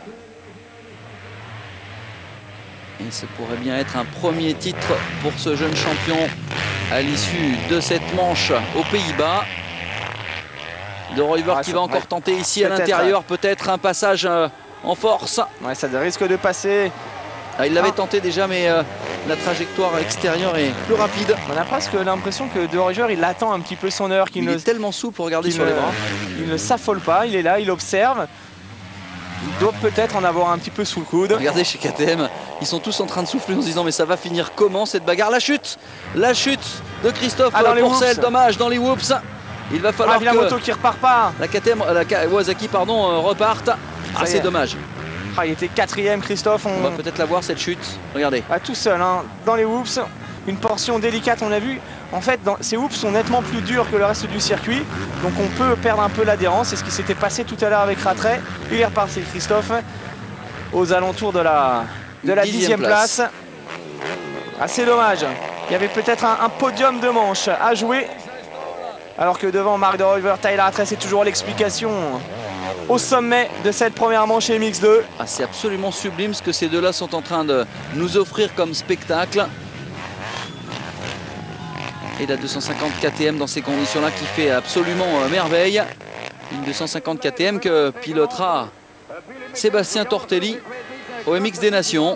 Et ce pourrait bien être un premier titre pour ce jeune champion à l'issue de cette manche aux Pays-Bas. De Ruyver ah, qui va encore ouais. tenter ici à l'intérieur, peut-être un passage euh, en force. Ouais, ça risque de passer. Ah, il l'avait ah. tenté déjà, mais euh, la trajectoire extérieure est plus rapide. On a presque l'impression que De Ruyver, il attend un petit peu son heure. Il il est ne... tellement souple, regardez sur ne... les bras. Il ne s'affole pas, il est là, il observe. Il doit peut-être en avoir un petit peu sous le coude. Regardez chez K T M, ils sont tous en train de souffler en se disant mais ça va finir comment cette bagarre? La chute La chute de Christophe ah, Pourcel, dommage dans les whoops. Il va falloir ah, que la moto qui repart pas. La K T M, la Kawasaki pardon, euh, reparte. Ah, c'est dommage. Ah, il était quatrième Christophe. On, on va peut-être la voir cette chute. Regardez. Ah, tout seul hein, dans les whoops. Une portion délicate, on a vu. En fait, dans, ces whoops sont nettement plus durs que le reste du circuit. Donc on peut perdre un peu l'adhérence. C'est ce qui s'était passé tout à l'heure avec Rattray. Il est reparti Christophe aux alentours de la, de la dixième place. place. Assez dommage. Il y avait peut-être un, un podium de manche à jouer. Alors que devant Marc de Ruyver, Tyler Rattray, c'est toujours l'explication au sommet de cette première manche M X deux. Ah, c'est absolument sublime ce que ces deux-là sont en train de nous offrir comme spectacle. Et la deux cent cinquante K T M dans ces conditions-là qui fait absolument euh, merveille. Une deux cent cinquante K T M que pilotera Sébastien Tortelli au M X des Nations.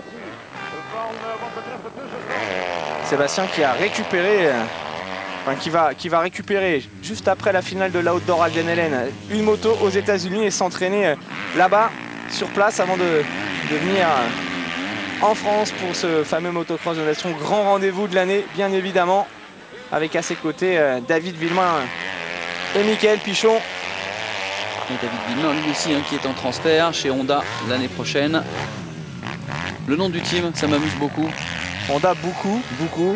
Sébastien qui a récupéré, enfin qui va, qui va récupérer juste après la finale de l'Outdoor Alden Helen une moto aux États-Unis et s'entraîner là-bas sur place avant de, de venir en France pour ce fameux motocross de nation. Grand rendez-vous de l'année, bien évidemment, avec à ses côtés euh, David Villemain et Mickaël Pichon. Et David Villemain, lui aussi, hein, qui est en transfert chez Honda l'année prochaine. Le nom du team, ça m'amuse beaucoup. Honda, beaucoup, beaucoup.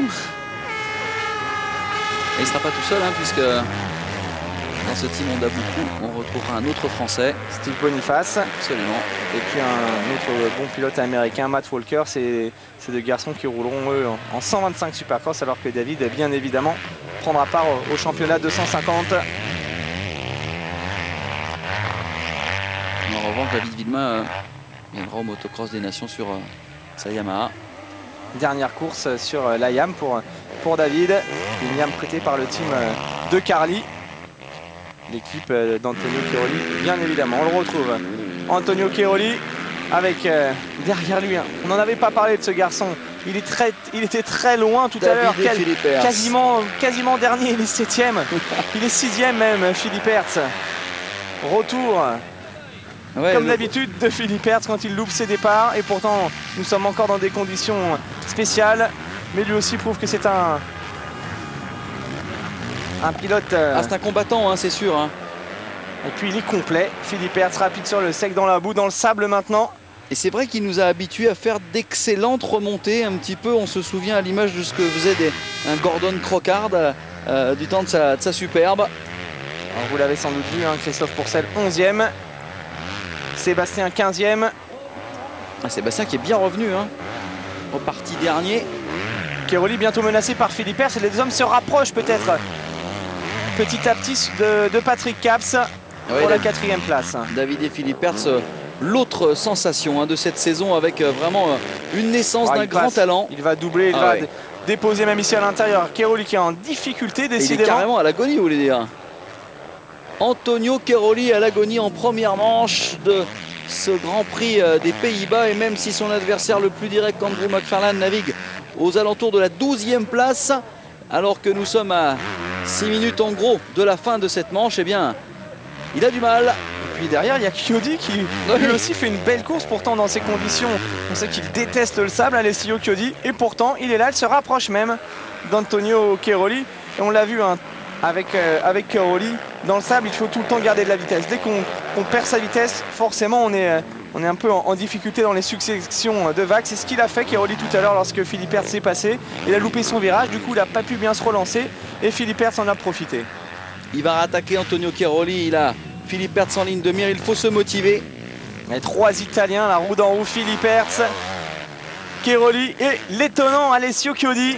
Et il ne sera pas tout seul, hein, puisque dans ce team Honda beaucoup, on retrouvera un autre Français. Steve Boniface. Absolument. Et puis un autre bon pilote américain, Matt Walker. C'est ces deux garçons qui rouleront eux en cent vingt-cinq Supercross, alors que David, bien évidemment, prendra part au championnat deux cent cinquante. En revanche, David Villemain euh, viendra au motocross des nations sur euh, sa Yamaha. Dernière course sur euh, la Yam pour, pour David. Une Yam prêtée par le team euh, de Carly. L'équipe euh, d'Antonio Cairoli, bien évidemment. On le retrouve. Antonio Cairoli avec euh, derrière lui. Hein. On n'en avait pas parlé de ce garçon. Il, est très, il était très loin tout David à l'heure. Quel, quasiment, quasiment dernier. Il est septième. Il est sixième même, Philippe Hertz. Retour. Ouais, comme d'habitude de Philippe Hertz quand il loupe ses départs, et pourtant nous sommes encore dans des conditions spéciales, mais lui aussi prouve que c'est un un pilote euh... ah, c'est un combattant, hein, c'est sûr, hein. Et puis il est complet. Philippe Hertz rapide sur le sec, dans la boue, dans le sable maintenant. Et c'est vrai qu'il nous a habitués à faire d'excellentes remontées un petit peu. On se souvient à l'image de ce que faisait des, un Gordon Crockard euh, du temps de sa, de sa superbe. Alors, vous l'avez sans doute vu, hein, Christophe Pourcel onzième. Sébastien quinzième. Ah, Sébastien qui est bien revenu, hein. Reparti dernier. Cairoli bientôt menacé par Philippe Hertz. Les deux hommes se rapprochent peut-être petit à petit de, de Patrick Caps pour ouais, la quatrième place. David et Philippe Hertz, l'autre sensation, hein, de cette saison, avec vraiment une naissance ah, d'un grand passe. talent. Il va doubler, il ah, va ouais. déposer même ici à l'intérieur. Cairoli qui est en difficulté décidément. Il est carrément à l'agonie, vous voulez dire. Antonio Cairoli à l'agonie en première manche de ce Grand Prix des Pays-Bas, et même si son adversaire le plus direct, Andrew McFarlane, navigue aux alentours de la douzième place, alors que nous sommes à six minutes en gros de la fin de cette manche, eh bien il a du mal. Et puis derrière il y a Chiodi qui lui aussi fait une belle course, pourtant dans ces conditions on sait qu'il déteste le sable, Alessio Chiodi, et pourtant il est là, il se rapproche même d'Antonio Cairoli, et on l'a vu, hein, avec, euh, avec Cairoli. Dans le sable, il faut tout le temps garder de la vitesse. Dès qu'on qu'on perd sa vitesse, forcément, on est, euh, on est un peu en, en difficulté dans les successions de vagues. C'est ce qu'il a fait, Cairoli, tout à l'heure, lorsque Philippe Hertz s'est passé. Il a loupé son virage, du coup, il n'a pas pu bien se relancer. Et Philippe Hertz en a profité. Il va rattaquer Antonio Cairoli. Il a Philippe Hertz en ligne de mire. Il faut se motiver. Les trois Italiens, la roue d'en roue, Philippe Hertz, Cairoli et l'étonnant Alessio Chiodi.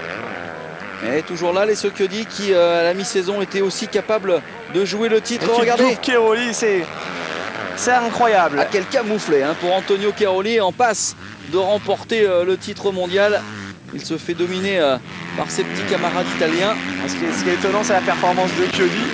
Et toujours là, les Chiodi qui, euh, à la mi-saison, étaient aussi capables de jouer le titre. Regardez, Cairoli, c'est incroyable. À quel camouflet, hein, pour Antonio Cairoli, en passe de remporter euh, le titre mondial. Il se fait dominer euh, par ses petits camarades italiens. Ce qui est, ce qui est étonnant, c'est la performance de Chiodi.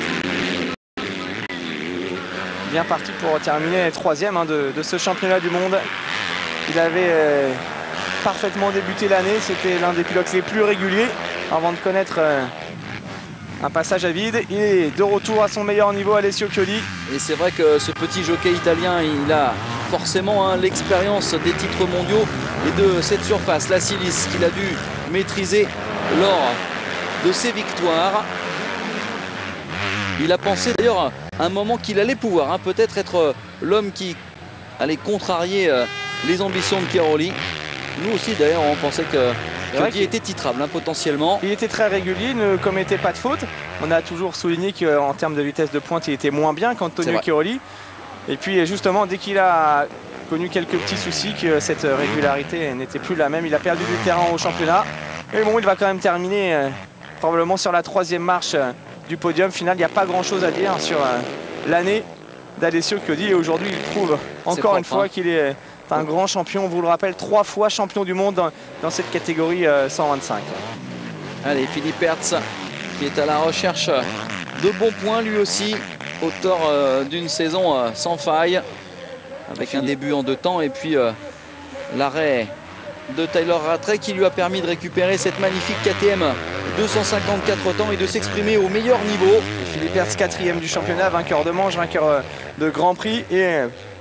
Bien parti pour terminer troisième, hein, de, de ce championnat du monde. Il avait euh, parfaitement débuté l'année. C'était l'un des pilotes les plus réguliers avant de connaître euh, un passage à vide. Il est de retour à son meilleur niveau, Alessio Chiodi. Et c'est vrai que ce petit jockey italien, il a forcément, hein, l'expérience des titres mondiaux et de cette surface, la silice, qu'il a dû maîtriser lors de ses victoires. Il a pensé d'ailleurs à un moment qu'il allait pouvoir, hein, peut-être être l'homme qui allait contrarier euh, les ambitions de Cairoli. Nous aussi d'ailleurs on pensait que Chiodi était titrable, hein, potentiellement. Il était très régulier, ne commettait pas de faute. On a toujours souligné qu'en termes de vitesse de pointe, il était moins bien qu'Antonio Cairoli. Et puis justement, dès qu'il a connu quelques petits soucis, que cette régularité n'était plus la même, il a perdu du terrain au championnat. Mais bon, il va quand même terminer euh, probablement sur la troisième marche euh, du podium final. Il n'y a pas grand-chose à dire sur euh, l'année d'Alessio Chiodi. Et aujourd'hui, il prouve encore propre, une fois hein. qu'il est un grand champion. On vous le rappelle, trois fois champion du monde dans, dans cette catégorie euh, cent vingt-cinq. Allez, Philippe Hertz qui est à la recherche de bons points lui aussi, auteur euh, d'une saison euh, sans faille, avec un début en deux temps et puis euh, l'arrêt de Tyler Rattray qui lui a permis de récupérer cette magnifique K T M deux cent cinquante-quatre temps et de s'exprimer au meilleur niveau. Philippe Hertz, quatrième du championnat, vainqueur de manche, vainqueur de Grand Prix, et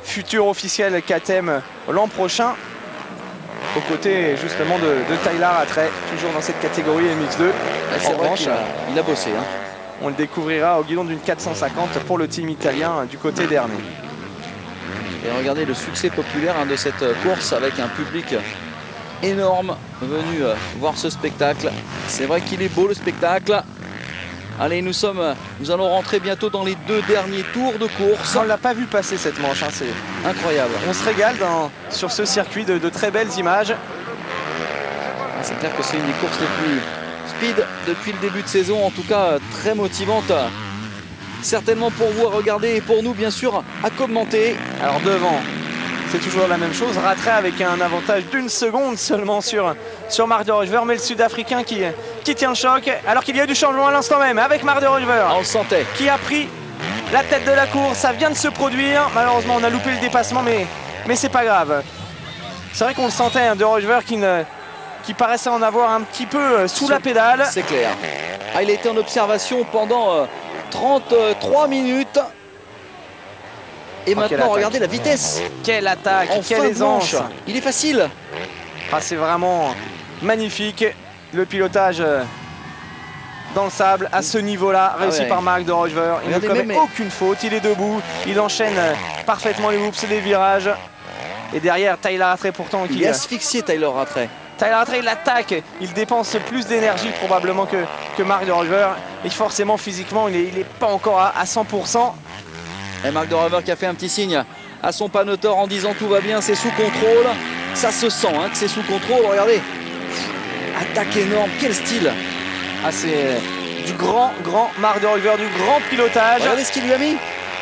futur officiel K T M l'an prochain. Aux côtés justement de, de Tyler Rattray, toujours dans cette catégorie M X deux. C'est vrai qu'il a, il a bossé. Hein. On le découvrira au guidon d'une quatre cent cinquante pour le team italien du côté d'Ernée. Et regardez le succès populaire hein, de cette course avec un public énorme venu euh, voir ce spectacle. C'est vrai qu'il est beau le spectacle. Allez, nous sommes, nous allons rentrer bientôt dans les deux derniers tours de course. On ne l'a pas vu passer cette manche, hein, c'est incroyable. On se régale dans, sur ce circuit de, de très belles images. C'est clair que c'est une des courses les plus speed depuis le début de saison, en tout cas très motivante. Certainement pour vous à regarder et pour nous bien sûr à commenter. Alors devant, c'est toujours la même chose. Rattray avec un avantage d'une seconde seulement sur, sur Marc de Rocheveur, mais le Sud-Africain qui, qui tient le choc. Alors qu'il y a eu du changement à l'instant même avec Marc de Rocheveur. On le sentait. Qui a pris la tête de la course. Ça vient de se produire. Malheureusement, on a loupé le dépassement, mais, mais c'est pas grave. C'est vrai qu'on le sentait, hein, de Rocheveur qui, ne, qui paraissait en avoir un petit peu sous la pédale. C'est clair. Ah, il a été en observation pendant euh, trente-trois minutes. Et oh, maintenant, regardez la vitesse. Quelle attaque, en quelle aisance. Il est facile. Ah, c'est vraiment magnifique. Le pilotage dans le sable à ce niveau-là, réussi ah ouais. par Marc de Rocheveur. Il regardez ne commet même, aucune faute. Il est debout. Il enchaîne parfaitement les whoops et les virages. Et derrière, Tyler Rattray pourtant. Il qui est asphyxié, Tyler Rattray. Tyler Rattray, il attaque. Il dépense plus d'énergie probablement que, que Marc de Rocheveur. Et forcément, physiquement, il n'est pas encore à, à cent pour cent. Et Marc de Rocheveur qui a fait un petit signe à son panoteur en disant tout va bien, c'est sous contrôle. Ça se sent hein, que c'est sous contrôle. Regardez, attaque énorme, quel style. Ah, c'est du grand, grand Marc de Rocheveur, du grand pilotage. Regardez ce qu'il lui a mis.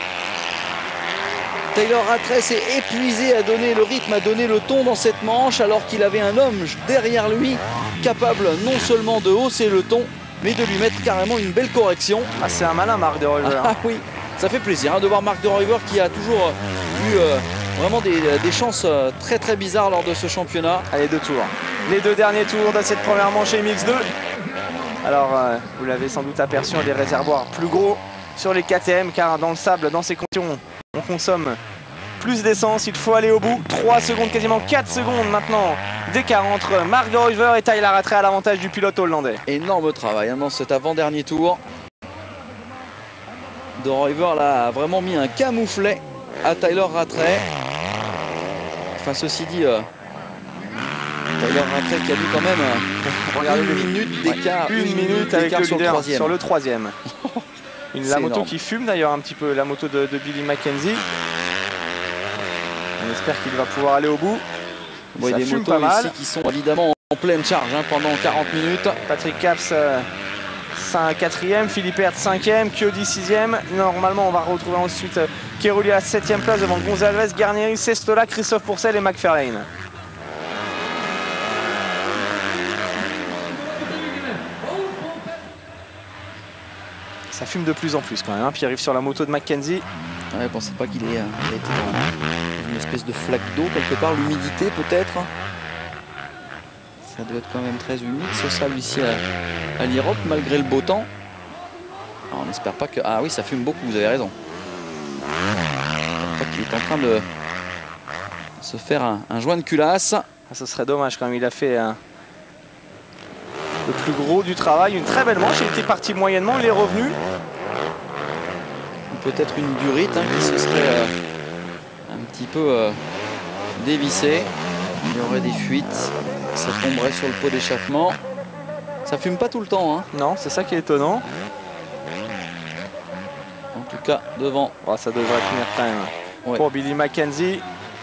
Tyler Rattray s'est épuisé à donner le rythme, à donner le ton dans cette manche, alors qu'il avait un homme derrière lui capable non seulement de hausser le ton, mais de lui mettre carrément une belle correction. Ah, c'est un malin Marc de Rocheveur. Ah oui. Ça fait plaisir hein, de voir Marc de Rocheveur qui a toujours eu euh, vraiment des, des chances euh, très très bizarres lors de ce championnat. Allez, deux tours. Les deux derniers tours de cette première manche M X deux. Alors, euh, vous l'avez sans doute aperçu, des réservoirs plus gros sur les K T M, car dans le sable, dans ces conditions, on consomme plus d'essence. Il faut aller au bout. trois secondes, quasiment quatre secondes maintenant d'écart entre Marc de Rocheveur et Tyler Rattray à l'avantage du pilote hollandais. Énorme travail hein, dans cet avant-dernier tour. De Rocheveur là, a vraiment mis un camouflet à Tyler Rattray. Enfin, ceci dit, euh, Tyler Rattray qui a mis quand même euh, regardez une minute d'écart. Ouais, une, une minute avec le sur, le troisième. sur le troisième. Une, la moto énorme. Qui fume d'ailleurs un petit peu, la moto de, de Billy Mackenzie. On espère qu'il va pouvoir aller au bout. Bon, il y a des motos pas mal. Ici qui sont évidemment en pleine charge hein, pendant quarante minutes. Patrick Caps. Euh, quatrième, Philippe Hertz cinquième, Chiodi sixième. Normalement, on va retrouver ensuite Keroli à septième place devant Gonzalez, Garnieri, Sestola, Christophe Pourcel et McFarlane. Ça fume de plus en plus quand même. Hein. Puis il arrive sur la moto de Mackenzie. Ouais, pensez pas qu'il ait, euh, été dans une espèce de flaque d'eau quelque part, l'humidité peut-être. Ça doit être quand même très humide ce sable ici à, à l'Irop malgré le beau temps. Alors, on n'espère pas que... Ah oui, ça fume beaucoup, vous avez raison. Je crois qu'il est en train de se faire un, un joint de culasse. Ah, ce serait dommage quand même, il a fait un... le plus gros du travail. Une très belle manche, il était parti moyennement, il est revenu. Peut-être une durite hein, qui se serait euh, un petit peu euh, dévissée. Il y aurait des fuites. Ça tomberait sur le pot d'échappement. Ça fume pas tout le temps. Hein. Non, c'est ça qui est étonnant. En tout cas, devant. Oh, ça devrait tenir quand même. Ouais. Pour Billy Mackenzie.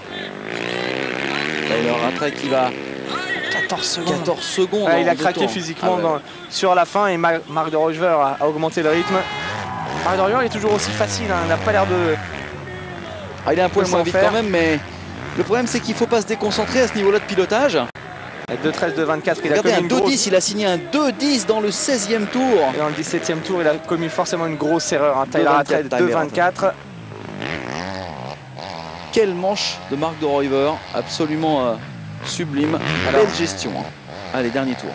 Tyler Rattray qui va... quatorze secondes. quatorze secondes ah, il a craqué physiquement ah, ouais. dans, sur la fin et Marc de Rocheveur a, a augmenté le rythme. Marc de Rocheveur est toujours aussi facile. Hein. Il n'a pas l'air de... Ah, il est un poil moins vite quand même, mais... Le problème, c'est qu'il ne faut pas se déconcentrer à ce niveau-là de pilotage. deux treize, deux vingt-quatre, il Regardez, a commis un deux dix, il a signé un deux dix dans le seizième tour. Et dans le dix-septième tour, il a commis forcément une grosse erreur. Hein. Tyler Rattray, deux vingt-quatre. Quelle manche de Marc de Rocheveur, absolument euh, sublime. Alors, belle gestion. Hein. Allez, dernier tour.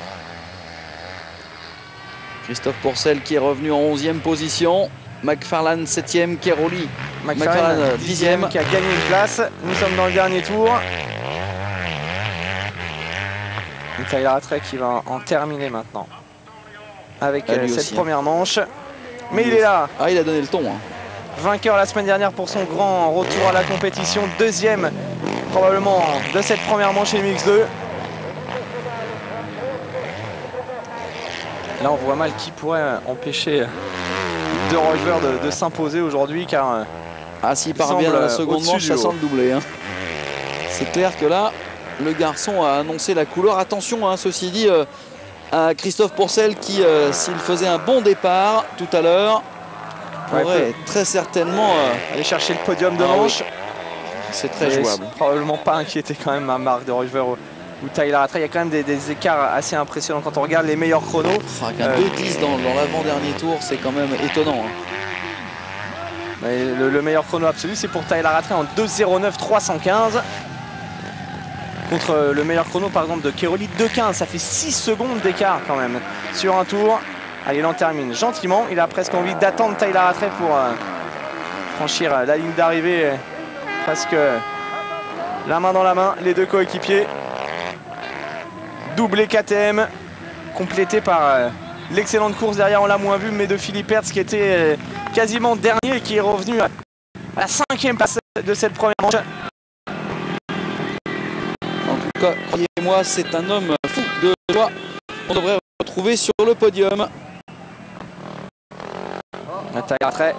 Christophe Pourcel qui est revenu en onzième position. McFarlane septième, Keroli McFarlane, dixième, qui a gagné une place. Nous sommes dans le dernier tour. Tyler Rattray qui va en terminer maintenant avec ah, cette aussi, première manche. Mais lui il est là. Ah, il a donné le ton. Hein. Vainqueur la semaine dernière pour son grand retour à la compétition. Deuxième probablement de cette première manche M X deux. Là on voit mal qui pourrait empêcher De Ruyver de, de s'imposer aujourd'hui car ah, s'il part bien dans la seconde manche, ça sent le doublé. Hein. C'est clair que là, le garçon a annoncé la couleur. Attention, hein, ceci dit, euh, à Christophe Pourcel qui, euh, s'il faisait un bon départ tout à l'heure, pourrait ouais, très certainement euh, aller chercher le podium de ah, manche. Oui. C'est très jouable. Probablement pas inquiété quand même à Marc De Ruyver ou, ou Tyler Rattray. Il y a quand même des, des écarts assez impressionnants quand on regarde les meilleurs chronos. Oh, euh, deux dix dans, dans l'avant-dernier tour, c'est quand même étonnant. Hein. Le, le meilleur chrono absolu, c'est pour Tyler Rattray en deux zéro neuf trois cent quinze. Contre le meilleur chrono par exemple de Keroli, deux quinze. Ça fait six secondes d'écart quand même sur un tour. Allez, il en termine gentiment. Il a presque envie d'attendre Tyler Rattray pour euh, franchir la ligne d'arrivée. Presque la main dans la main, les deux coéquipiers. Doublé K T M, complété par euh, l'excellente course derrière, on l'a moins vu, mais de Philippe Hertz qui était euh, quasiment dernier et qui est revenu à la cinquième place de cette première manche. En tout cas, croyez-moi, c'est un homme fou de joie. On devrait retrouver sur le podium. Tyler Rattray.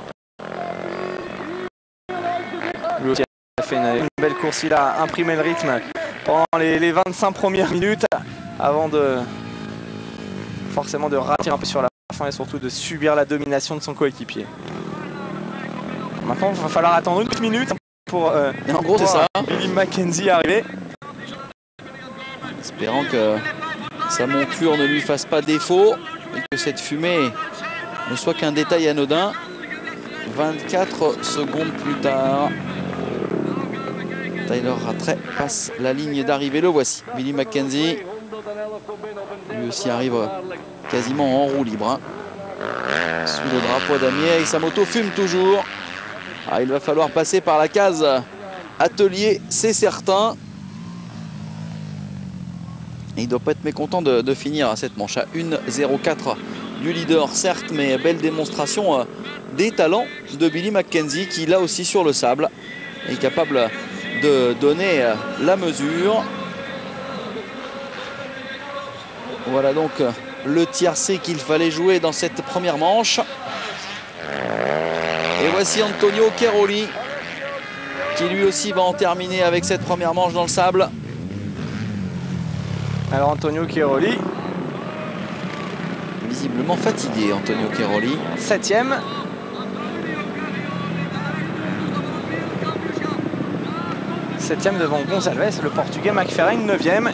Lui aussi a fait une, une belle course, il a imprimé le rythme pendant les, les vingt-cinq premières minutes avant de forcément de rater un peu sur la fin et surtout de subir la domination de son coéquipier. Maintenant, il va falloir attendre une minute pour euh, en gros, c'est ça. Billy Mackenzie arriver. Espérant que sa monture ne lui fasse pas défaut et que cette fumée ne soit qu'un détail anodin. vingt-quatre secondes plus tard, Tyler Rattray passe la ligne d'arrivée. Le voici, Billy Mackenzie. Lui aussi arrive quasiment en roue libre. Hein. Suit le drapeau damier et sa moto fume toujours. Ah, il va falloir passer par la case atelier, c'est certain. Et il ne doit pas être mécontent de, de finir cette manche à un zéro quatre du leader, certes, mais belle démonstration des talents de Billy Mackenzie qui, là aussi sur le sable, est capable de donner la mesure. Voilà donc le tiercé qu'il fallait jouer dans cette première manche. Et voici Antonio Keroli qui lui aussi va en terminer avec cette première manche dans le sable. Alors Antonio Keroli, visiblement fatigué, Antonio Keroli. Septième. Septième devant Gonçalves, le Portugais. McFarlane, neuvième.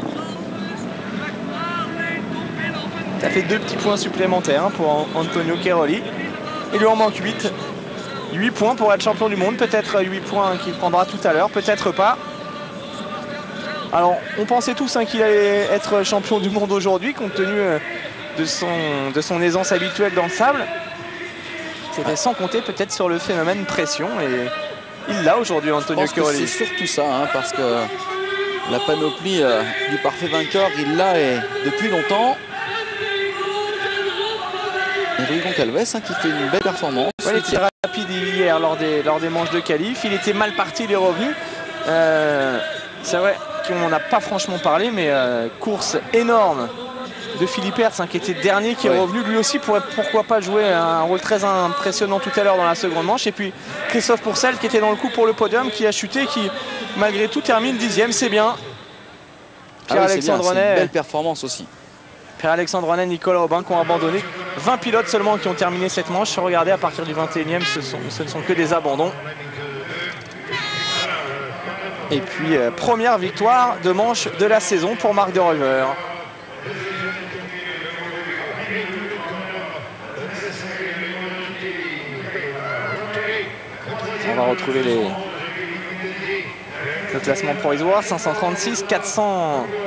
Ça fait deux petits points supplémentaires pour Antonio Keroli. Il lui en manque huit. huit points pour être champion du monde. Peut-être huit points qu'il prendra tout à l'heure, peut-être pas. Alors, on pensait tous hein, qu'il allait être champion du monde aujourd'hui, compte tenu de son, de son aisance habituelle dans le sable. C'était sans compter peut-être sur le phénomène pression. Et il l'a aujourd'hui, Antonio Keroli. C'est surtout ça, hein, parce que la panoplie euh, du parfait vainqueur, il l'a depuis longtemps. Et Rui Gonçalves hein, qui fait une belle performance. Ouais, il était rapide hier lors des, lors des manches de qualif. Il était mal parti, il est revenu. Euh, C'est vrai qu'on n'a pas franchement parlé, mais euh, course énorme de Philippe Hertz hein, qui était dernier, qui ouais. est revenu. Lui aussi pourrait pourquoi pas jouer un rôle très impressionnant tout à l'heure dans la seconde manche. Et puis Christophe Pourcel qui était dans le coup pour le podium, qui a chuté, qui malgré tout termine dixième, c'est bien. Pierre-Alexandre ah oui, Renet. Belle performance aussi. Pierre-Alexandre Renet, Nicolas Aubin qui ont abandonné. vingt pilotes seulement qui ont terminé cette manche. Regardez, à partir du vingt et unième, ce, sont, ce ne sont que des abandons. Et puis euh, première victoire de manche de la saison pour Marc De Ruyver. On va retrouver les... le classement provisoire. Cinq cent trente-six, quatre cents